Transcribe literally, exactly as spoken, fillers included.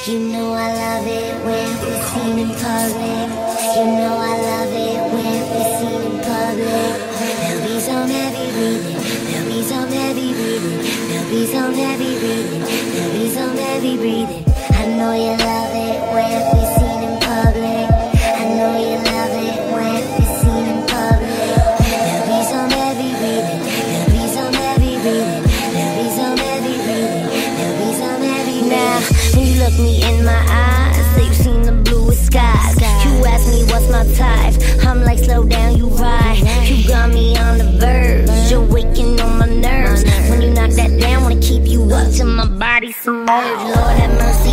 You know I love it when we're seen in public. You know I love it when we're seen in public. There'll be some heavy breathing. There'll be some heavy breathing. There'll be some heavy breathing. There'll be some heavy breathing. I know you love it when we're seen in public. I know you love it when we're seen in public. There'll be some heavy breathing. There'll be some heavy breathing. There'll be some heavy breathing. There'll be some heavy breathing. Now, when you look me in my eyes, say you've seen the bluest skies. You ask me what's my type, I'm like slow down, you ride. You got me on the verge, you're waking on my nerves. When you knock that down, wanna keep you up till my body submerged. Lord have mercy.